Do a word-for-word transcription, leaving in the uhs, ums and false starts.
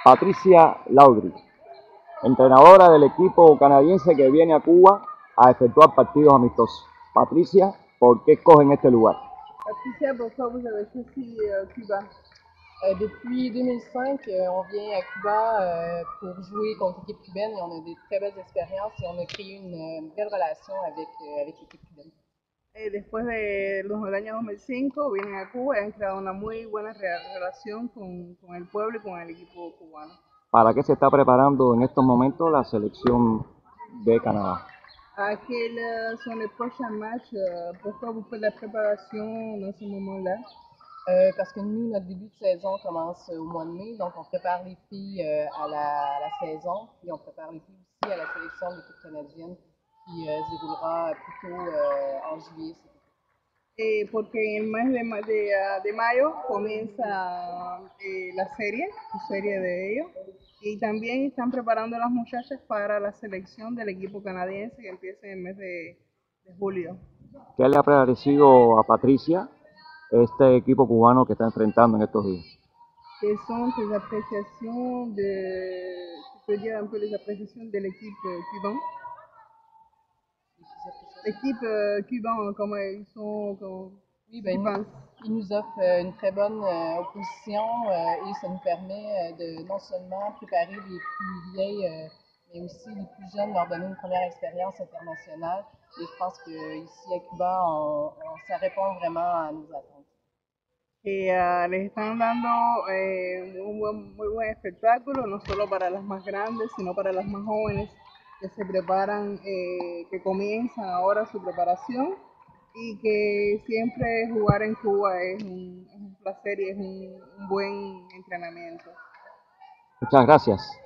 Patricia Laudry, entrenadora del equipo canadiense que viene a Cuba a efectuar partidos amistosos. Patricia, ¿por qué escogen este lugar? Patricia, pourquoi vous avez choisi euh, Cuba? Euh, depuis deux mille cinq, euh, on vient à Cuba euh, pour jouer contre l'équipe cubaine et on a des très belles expériences et on a créé une, une belle relation avec, euh, avec l'équipe cubaine. Eh, después de los del año dos mil cinco vienen a Cuba y han creado una muy buena re relación con, con el pueblo y con el equipo cubano. ¿Para qué se está preparando en estos momentos la selección de Canadá? À quels sont les prochains matchs? Pourquoi vous faites la préparation dans ce moment-là? Euh, parce que nous, notre début de saison commence au mois de mai, donc on prépare les filles euh, à, la, à la saison, puis on prépare les filles aussi à la sélection de l'équipe canadienne qui euh, se déroulera plutôt euh, en juillet. Eh, porque en el mes de, de, de mayo comienza eh, la serie, su serie de ellos, y también están preparando a las muchachas para la selección del equipo canadiense que empieza en el mes de, de julio. ¿Qué le ha parecido a Patricia este equipo cubano que está enfrentando en estos días? Quelles sont tes appréciations de, tu peux dire un peu les appréciations de l'équipe cubaine? L'équipe euh, cubaine, comment ils sont, comment oui, ben, ils pensent? Ils nous offrent euh, une très bonne euh, opposition euh, et ça nous permet euh, de non seulement préparer les plus vieilles, euh, mais aussi les plus jeunes, leur donner une première expérience internationale. Et je pense qu'ici à Cuba, on, on, ça répond vraiment à nos attentes. Que uh, les están dando eh, un buen, muy buen espectáculo, no solo para las más grandes, sino para las más jóvenes que se preparan, eh, que comienzan ahora su preparación y que siempre jugar en Cuba es un, es un placer y es un, un buen entrenamiento. Muchas gracias.